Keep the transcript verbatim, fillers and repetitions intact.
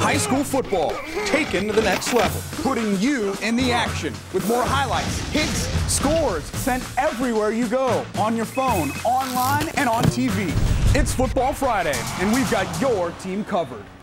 high school football taken to the next level, putting you in the action with more highlights, hits, scores sent everywhere you go, on your phone, online, and on T V. It's Football Friday, and we've got your team covered.